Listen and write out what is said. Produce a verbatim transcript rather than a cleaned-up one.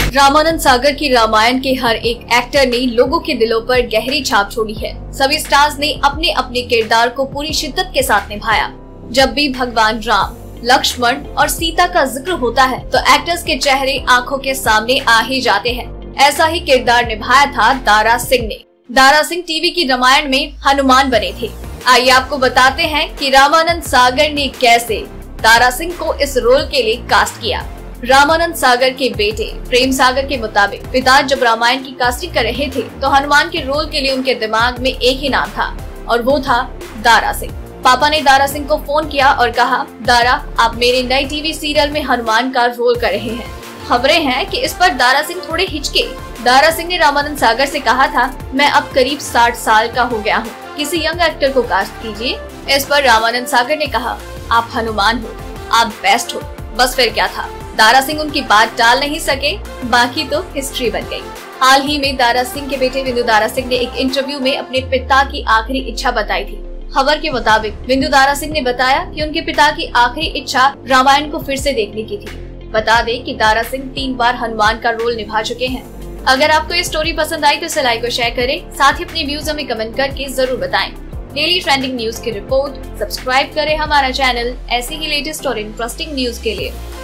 रामानंद सागर की रामायण के हर एक एक्टर ने लोगों के दिलों पर गहरी छाप छोड़ी है। सभी स्टार्स ने अपने अपने किरदार को पूरी शिद्दत के साथ निभाया। जब भी भगवान राम, लक्ष्मण और सीता का जिक्र होता है तो एक्टर्स के चेहरे आंखों के सामने आ ही जाते हैं। ऐसा ही किरदार निभाया था दारा सिंह ने। दारा सिंह टीवी की रामायण में हनुमान बने थे। आइए आपको बताते हैं कि रामानंद सागर ने कैसे दारा सिंह को इस रोल के लिए कास्ट किया। रामानंद सागर के बेटे प्रेम सागर के मुताबिक पिता जब रामायण की कास्टिंग कर रहे थे तो हनुमान के रोल के लिए उनके दिमाग में एक ही नाम था और वो था दारा सिंह। पापा ने दारा सिंह को फोन किया और कहा, दारा आप मेरे नए टीवी सीरियल में हनुमान का रोल कर रहे हैं। खबरें हैं कि इस पर दारा सिंह थोड़े हिचके। दारा सिंह ने रामानंद सागर से कहा था, मैं अब करीब साठ साल का हो गया हूँ, किसी यंग एक्टर को कास्ट कीजिए। इस पर रामानंद सागर ने कहा, आप हनुमान हो, आप बेस्ट हो। बस फिर क्या था, दारा सिंह उनकी बात टाल नहीं सके, बाकी तो हिस्ट्री बन गई। हाल ही में दारा सिंह के बेटे विंदु दारा सिंह ने एक इंटरव्यू में अपने पिता की आखिरी इच्छा बताई थी। खबर के मुताबिक विंदु दारा सिंह ने बताया कि उनके पिता की आखिरी इच्छा रामायण को फिर से देखने की थी। बता दें कि दारा सिंह तीन बार हनुमान का रोल निभा चुके हैं। अगर आपको ये स्टोरी पसंद आई तो इसे लाइक और शेयर करें, साथ ही अपने व्यूज हमें कमेंट करके जरूर बताएं। डेली ट्रेंडिंग न्यूज की रिपोर्ट सब्सक्राइब करें हमारा चैनल ऐसी ही लेटेस्ट और इंटरेस्टिंग न्यूज के लिए।